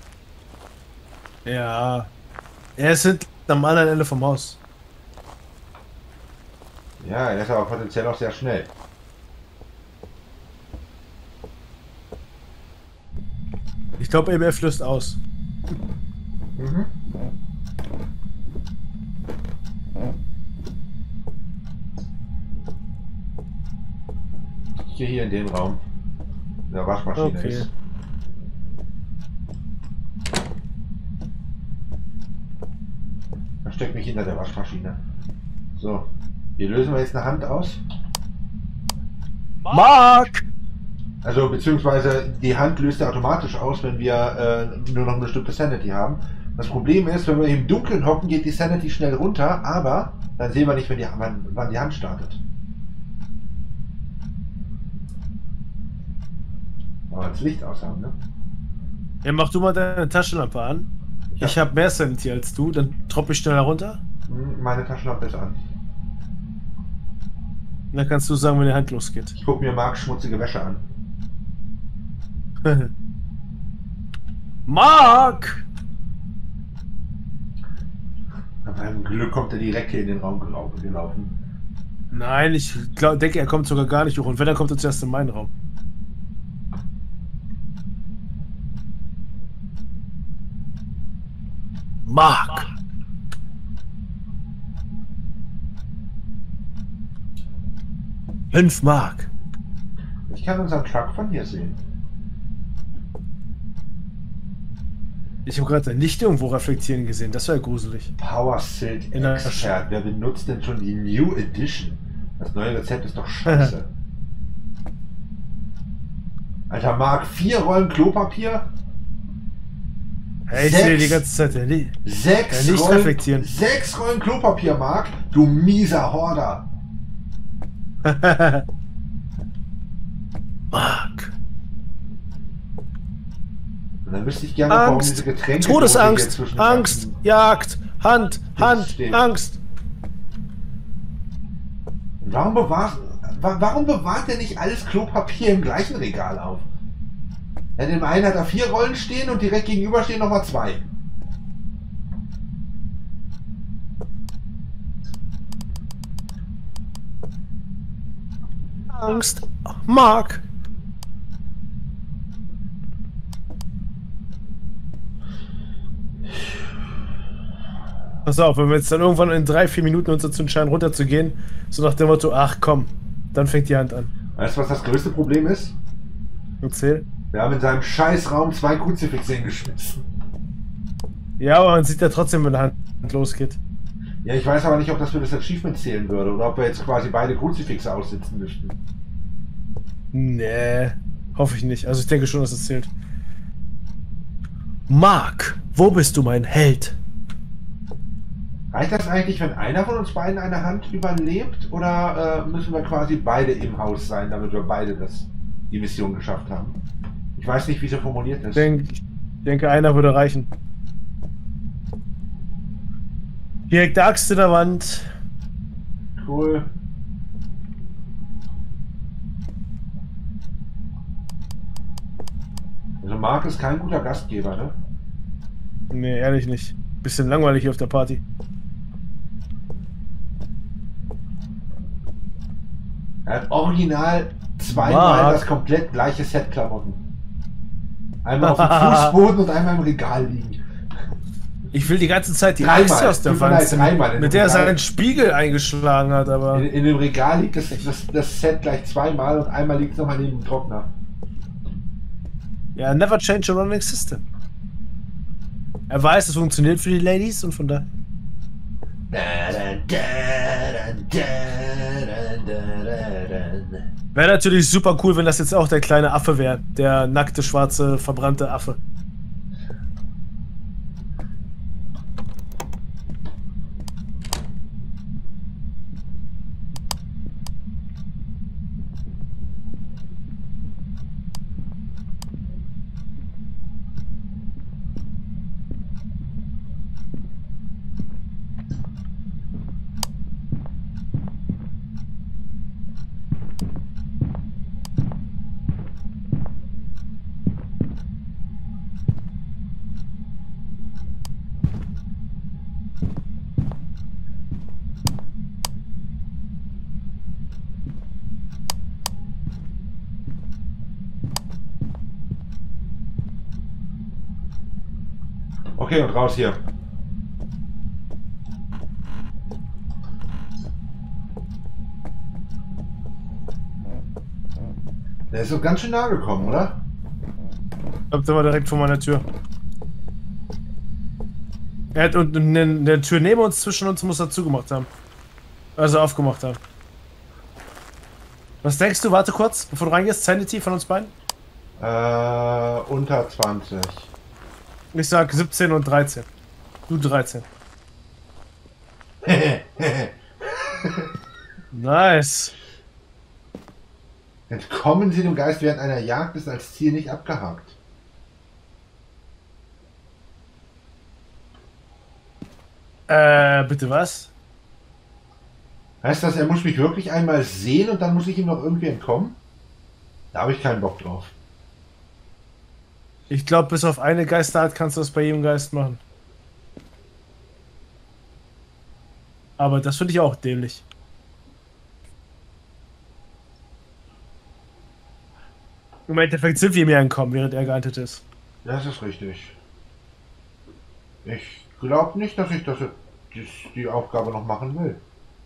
Ja. Er ist hinten am anderen Ende vom Haus. Ja, er ist aber potenziell auch sehr schnell. Ich glaube, E M F löst aus. Mhm. Ich gehe hier in den Raum. In der Waschmaschine Okay. ist. Versteck mich hinter der Waschmaschine. So. Hier lösen wir jetzt eine Hand aus. Mark! Also beziehungsweise die Hand löst er automatisch aus, wenn wir äh, nur noch eine bestimmte Sanity haben. Das Problem ist, wenn wir im Dunkeln hocken, geht die Sanity schnell runter, aber dann sehen wir nicht, wenn die, wann, wann die Hand startet. Aber das Licht aus haben, ne? Ja, mach du mal deine Taschenlampe an. Ja. Ich habe mehr Sanity als du, dann droppe ich schneller runter. Hm, Meine Taschenlampe ist an. Und dann kannst du sagen, wenn die Hand losgeht. Ich gucke mir Marks schmutzige Wäsche an. Mark! Bei meinem Glück kommt er direkt hier in den Raum gelau- gelaufen. Nein, ich glaub, denke, er kommt sogar gar nicht hoch. Und wenn, dann kommt er zuerst in meinen Raum. Mark! Fünf Mark. Ich kann unseren Truck von hier sehen. Ich habe gerade nicht irgendwo reflektieren gesehen. Das war ja gruselig. Power Silk In der Expert. Wer benutzt denn schon die New Edition? Das neue Rezept ist doch scheiße. Alter, Mark, vier Rollen Klopapier? Hey, ich Sechs. sehe die ganze Zeit ja nie. Sechs Ja, nicht Rollen, reflektieren. Sechs Rollen Klopapier, Mark? Du mieser Horder. Mark. Und dann wüsste ich gerne, warum diese Angst. Getränke Todesangst. Angst. Angst. Jagd. Hand. Hand. steht. Angst. Warum bewahrt, wa- warum bewahrt er nicht alles Klopapier im gleichen Regal auf? Ja, in dem einen hat er vier Rollen stehen und direkt gegenüber stehen nochmal zwei. Angst. Mark. Pass auf, wenn wir jetzt dann irgendwann in drei, vier Minuten uns dazu entscheiden, runterzugehen, so nach dem Motto, ach komm, dann fängt die Hand an. Weißt du, was das größte Problem ist? Erzähl. Wir haben in seinem Scheißraum zwei Kruzifixe hingeschmissen. Ja, aber man sieht ja trotzdem, wenn die Hand losgeht. Ja, ich weiß aber nicht, ob das für das Achievement zählen würde oder ob wir jetzt quasi beide Kruzifixe aussitzen müssten. Nee, hoffe ich nicht. Also ich denke schon, dass es zählt. Mark, wo bist du, mein Held? Reicht das eigentlich, wenn einer von uns beiden eine Hand überlebt oder äh, müssen wir quasi beide im Haus sein, damit wir beide das, die Mission geschafft haben? Ich weiß nicht, wie sie formuliert ist. Ich denke, ich denke, einer würde reichen. Direkt der Axt in der Wand. Cool. Also Mark ist kein guter Gastgeber, ne? Nee, ehrlich nicht. Bisschen langweilig hier auf der Party. Er hat original zweimal Mark. das komplett gleiche Set Klamotten. Einmal auf dem Fußboden und einmal im Regal liegen. Ich will die ganze Zeit die Dreimal. Axt aus der Tut mir Wand leid, ziehen, dreimal in mit dem der er Regal. seinen Spiegel eingeschlagen hat, aber... In, in dem Regal liegt das, das, das Set gleich zweimal und einmal liegt es nochmal neben dem Trockner. Ja, never change a running system. Er weiß, es funktioniert für die Ladies und von daher... Wäre natürlich super cool, wenn das jetzt auch der kleine Affe wäre. Der nackte, schwarze, verbrannte Affe. Okay, und raus hier. Der ist so ganz schön nah gekommen, oder? Ich glaube, der war direkt vor meiner Tür. Er hat und eine, eine Tür neben uns, zwischen uns muss er zugemacht haben. Also aufgemacht haben. Was denkst du? Warte kurz, bevor du reingehst. Sanity von uns beiden? Äh, unter zwanzig. Ich sag siebzehn und dreizehn. Du dreizehn. Nice. Entkommen Sie dem Geist während einer Jagd ist als Ziel nicht abgehakt. Äh, bitte was? Heißt das, er muss mich wirklich einmal sehen und dann muss ich ihm noch irgendwie entkommen? Da habe ich keinen Bock drauf. Ich glaube, bis auf eine Geisterart kannst du das bei jedem Geist machen. Aber das finde ich auch dämlich. Im Endeffekt sind wir mir entkommen, während er geantwortet ist. Das ist richtig. Ich glaube nicht, dass ich das, die, die Aufgabe noch machen will.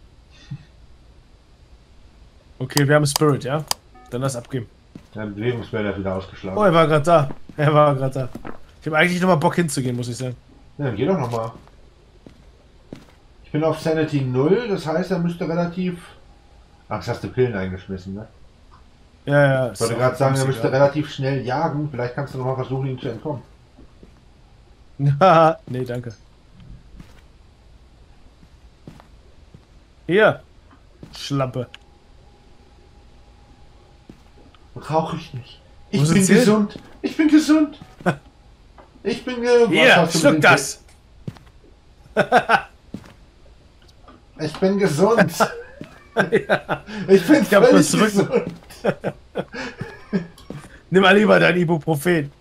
Okay, wir haben Spirit, ja? Dann lass abgeben. Der Bewegungsmelder wieder ausgeschlagen. Oh, er war gerade da. Er war gerade da. Ich habe eigentlich noch mal Bock hinzugehen, muss ich sagen. Ja, dann geh doch nochmal. Ich bin auf Sanity null, das heißt, er müsste relativ... Ach, jetzt hast du Pillen eingeschmissen, ne? Ja, ja. Ich wollte gerade sagen, er müsste relativ schnell jagen. Vielleicht kannst du noch mal versuchen, ihm zu entkommen. Nee, danke. Hier. Schlampe. Rauche ich nicht. Ich Wo bin sind's hin? gesund. Ich bin gesund. Ich bin gesund. Hier, schluck das. Ich bin gesund. Ja. Ich bin Ich hab völlig das zurück- gesund. Nimm mal lieber dein Ibuprofen.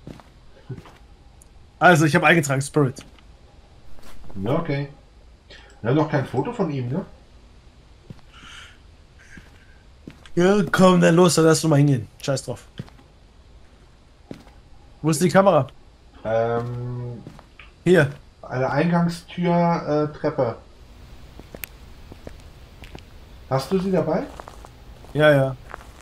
Also, ich habe eingetragen, Spirit. Ja, okay. Wir haben noch kein Foto von ihm, ne? Ja, komm, dann los, dann lass du mal hingehen. Scheiß drauf. Wo ist die Kamera? Ähm, Hier. eine Eingangstür, äh, Treppe. Hast du sie dabei? Ja, ja.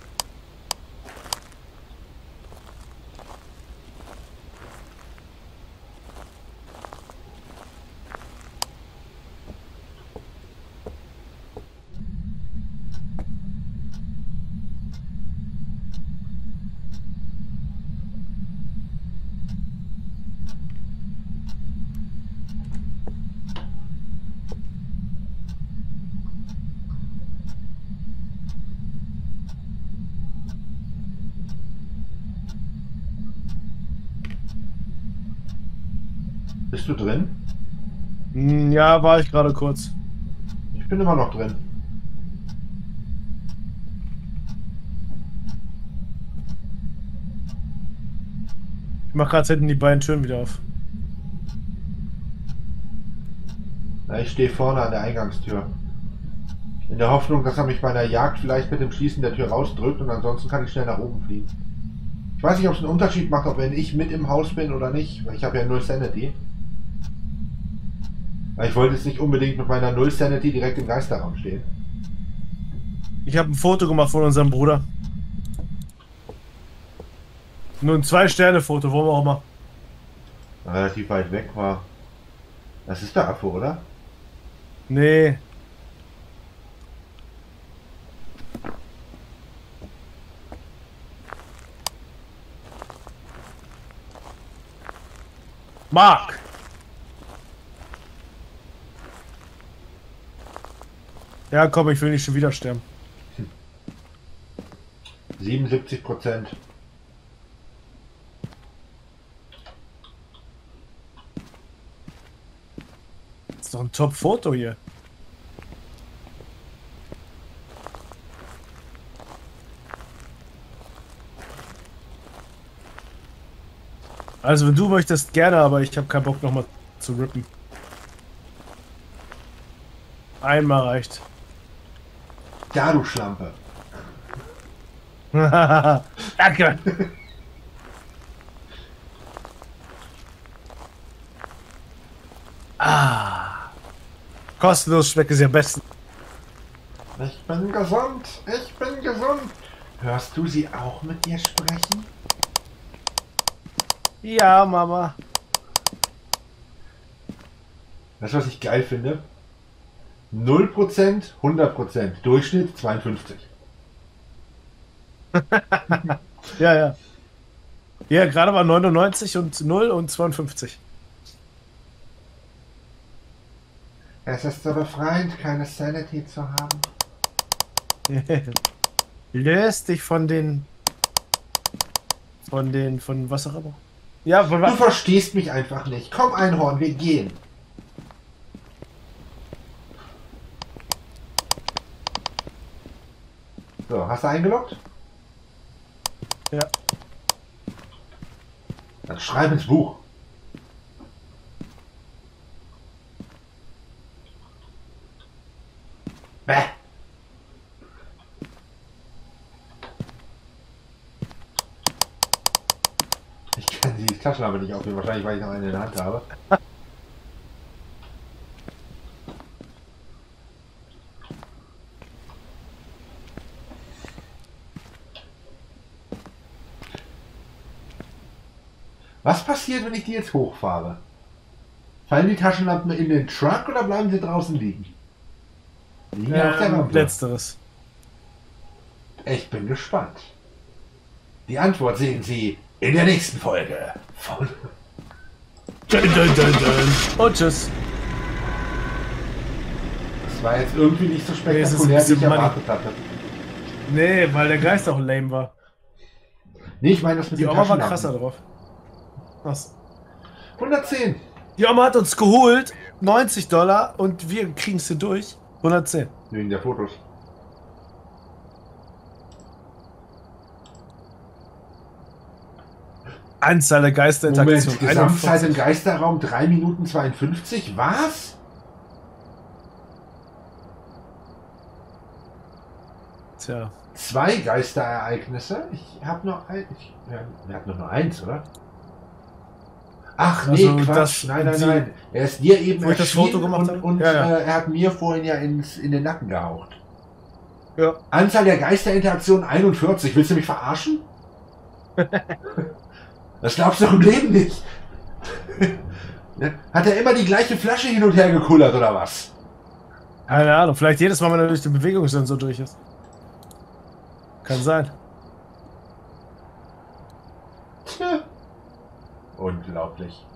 Bist du drin? Hm, ja, war ich gerade kurz. Ich bin immer noch drin. Ich mach gerade hinten die beiden Türen wieder auf. Na, ich stehe vorne an der Eingangstür. In der Hoffnung, dass er mich bei einer Jagd vielleicht mit dem Schließen der Tür rausdrückt und ansonsten kann ich schnell nach oben fliegen. Ich weiß nicht, ob es einen Unterschied macht, ob wenn ich mit im Haus bin oder nicht, weil ich habe ja null Sanity. Ich wollte jetzt nicht unbedingt mit meiner Null Sanity direkt im Geisterraum stehen. Ich habe ein Foto gemacht von unserem Bruder. Nur ein Zwei-Sterne-Foto, wo auch immer. Relativ weit weg war. Das ist der Affe, oder? Nee. Mark! Ja, komm, ich will nicht schon wieder sterben. siebenundsiebzig Prozent. Das ist doch ein Top-Foto hier. Also, wenn du möchtest, gerne, aber ich habe keinen Bock nochmal zu rippen. Einmal reicht. Ja, du Schlampe. Danke. Ah. Kostenlos schmeckt es ja am besten. Ich bin gesund. Ich bin gesund. Hörst du sie auch mit dir sprechen? Ja, Mama. Weißt du, was ich geil finde? null Prozent, hundert Prozent. Durchschnitt zweiundfünfzig. Ja, ja. Ja, gerade war neunundneunzig und null und zweiundfünfzig. Es ist so befreiend, keine Sanity zu haben. Löst dich von den... Von den... Von was auch immer. Ja, von Du was? verstehst mich einfach nicht. Komm, Einhorn, wir gehen. So, hast du eingeloggt? Ja. Dann schreib ins Buch. Bäh. Ich kann die Taschenlampe nicht aufnehmen, wahrscheinlich weil ich noch eine in der Hand habe. Was passiert, wenn ich die jetzt hochfahre? Fallen die Taschenlampen in den Truck oder bleiben sie draußen liegen? Liegen ja auf der Ähm, Rampe. letzteres. Ich bin gespannt. Die Antwort sehen Sie in der nächsten Folge von... Dun, dun, dun, dun. Und tschüss. Das war jetzt irgendwie nicht so Nee, es ist ein spektakulär, wie bisschen ich money. erwartet hatte. Nee, weil der Geist auch lame war. Nee, ich meine das mit Die den Oma war Taschenlampen. krasser drauf. Was? hundertzehn. Die Oma hat uns geholt, neunzig Dollar, und wir kriegen es hier durch. hundertzehn. Wegen der Fotos. Anzahl der Geisterinteraktionen. Moment, Gesamtzeit im Geisterraum drei Minuten zweiundfünfzig? Was? Tja. Zwei Geisterereignisse? Ich hab noch ein... Ich, ja, wir hatten doch nur eins, oder? Ach nee, Also Quatsch. das- nein, nein, die- nein. Er ist dir eben wo ich das erschienen Foto gemacht und, habe? und Ja, ja. Äh, er hat mir vorhin ja ins, in den Nacken gehaucht. Ja. Anzahl der Geisterinteraktionen einundvierzig. Willst du mich verarschen? Das glaubst du doch im Leben nicht. Hat er immer die gleiche Flasche hin und her gekullert, oder was? Keine Ahnung, vielleicht jedes Mal, wenn er durch den Bewegungssensor durch ist. Kann sein. Tja. Unglaublich.